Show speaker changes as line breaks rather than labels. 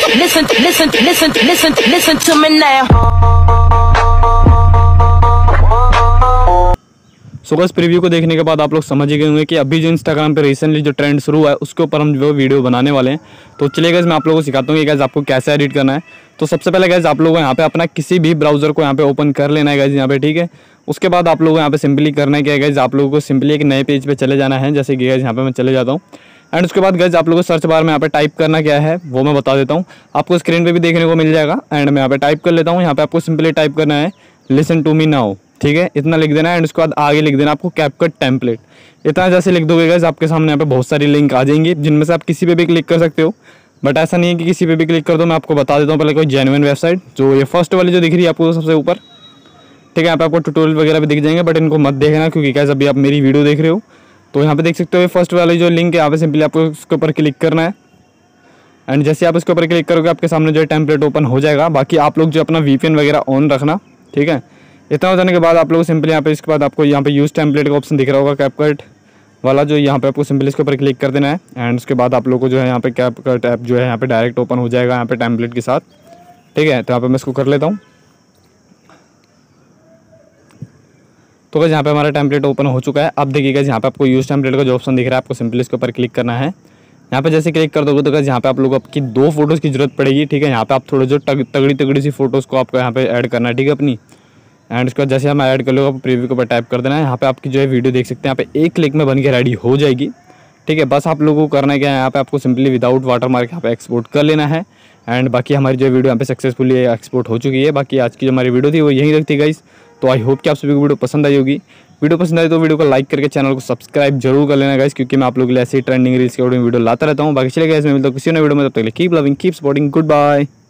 listen to me now.
सो बस preview को देखने के बाद आप लोग समझ ही गए होंगे कि अभी जो इंस्टाग्राम पे रिसेंटली जो ट्रेंड शुरू हुआ है उसके ऊपर हम जो वीडियो बनाने वाले हैं। तो चलिए गाइस मैं आप लोगों को सिखाता हूँ कि गाइस आपको कैसे एडिट करना है। तो सबसे पहले गाइस आप लोगों को यहाँ पे अपना किसी भी ब्राउज़र को यहाँ पे ओपन कर लेना है गाइस यहाँ पे, ठीक है। उसके बाद आप लोगों को यहाँ पे सिंपली करना है क्या है गाइस, आप लोगों को सिंपली एक नए पेज पे चले जाना है। जैसे कि गाइस यहाँ पे मैं चले जाता हूँ एंड उसके बाद गाइस आप लोगों को सर्च बार में यहाँ पे टाइप करना क्या है वो मैं बता देता हूँ, आपको स्क्रीन पे भी देखने को मिल जाएगा। एंड मैं यहाँ पे टाइप कर लेता हूँ। यहाँ पे आपको सिंपली टाइप करना है लिसन टू मी नाउ, ठीक है, इतना लिख देना है। एंड उसके बाद आगे लिख देना आपको कैपकट टेम्पलेट। इतना जैसे लिख दोगे गाइस आपके सामने यहाँ पे बहुत सारी लिंक आ जाएंगी जिनमें से आप किसी पे भी क्लिक कर सकते हो। बट ऐसा नहीं है कि किसी पे भी क्लिक कर दो, मैं आपको बता देता हूँ पहले कोई जेन्युइन वेबसाइट। जो ये फर्स्ट वाली जो दिख रही है आपको सबसे ऊपर, ठीक है, यहाँ पे आपको ट्यूटोरियल वगैरह भी दिख जाएंगे बट इनको मत देखना क्योंकि गाइस अभी आप मेरी वीडियो देख रहे हो। तो यहाँ पे देख सकते हो ये फर्स्ट वाली जो लिंक है, यहाँ पे सिंपली आपको उसके ऊपर क्लिक करना है। एंड जैसे आप इसके ऊपर क्लिक करोगे आपके सामने जो है टेम्पलेट ओपन हो जाएगा। बाकी आप लोग जो अपना VPN वगैरह ऑन रखना, ठीक है। इतना हो जाने के बाद आप लोग सिंपली यहाँ पे इसके बाद आपको यहाँ पे यूज़ टेम्पलेट का ऑप्शन दिख रहा होगा कैपकट वाला, जो यहाँ पे आपको सिंपली इसके ऊपर क्लिक कर देना है। एंड उसके बाद आप लोग को जो है यहाँ पे कैपकट ऐप जो है यहाँ पे डायरेक्ट ओपन हो जाएगा यहाँ पे टेम्पलेट के साथ, ठीक है। तो यहाँ पे मैं इसको कर लेता हूँ। तो गाइस यहाँ पे हमारा टेम्पलेट ओपन हो चुका है। अब देखिएगा यहाँ पे आपको यूज़ टेम्पलेट का जो ऑप्शन दिख रहा है आपको सिंपली इसके ऊपर क्लिक करना है। यहाँ पे जैसे क्लिक कर दोगे तो गाइस यहाँ पे आप लोगों को आपकी 2 फोटोज़ की जरूरत पड़ेगी, ठीक है। यहाँ पे आप थोड़े जो तगड़ी सी फोटोज़ को आपको यहाँ पे ऐड करना है, ठीक है, अपनी। एंड उसके बाद जैसे हम ऐड कर लो आप प्रीव्यू के ऊपर टाइप कर देना है। यहाँ पे आपकी जो है वीडियो देख सकते हैं यहाँ पे 1 क्लिक में बन के रेडी हो जाएगी, ठीक है। बस आप लोगों को करना है क्या है, यहाँ पे आपको सिंपली विदाउट वाटरमार्क यहाँ पे एक्सपोर्ट कर लेना है। एंड बाकी हमारी जो वीडियो यहाँ पे सक्सेसफुली एक्सपोर्ट हो चुकी है। बाकी आज की जो हमारी वीडियो थी वो यहीं रखती गाइस। तो आई होप कि आप सभी को वीडियो पसंद आई होगी। वीडियो पसंद आई तो वीडियो को लाइक करके चैनल को सब्सक्राइब जरूर कर लेना गाइस, क्योंकि मैं आप लोगों के लिए ऐसी ट्रेंडिंग रील्स के वीडियो लाता रहता हूँ। बाकी चलिए गाइस मैं मिलता हूँ किसी नए वीडियो में, तब तक के लिए keep loving, keep supporting, good bye.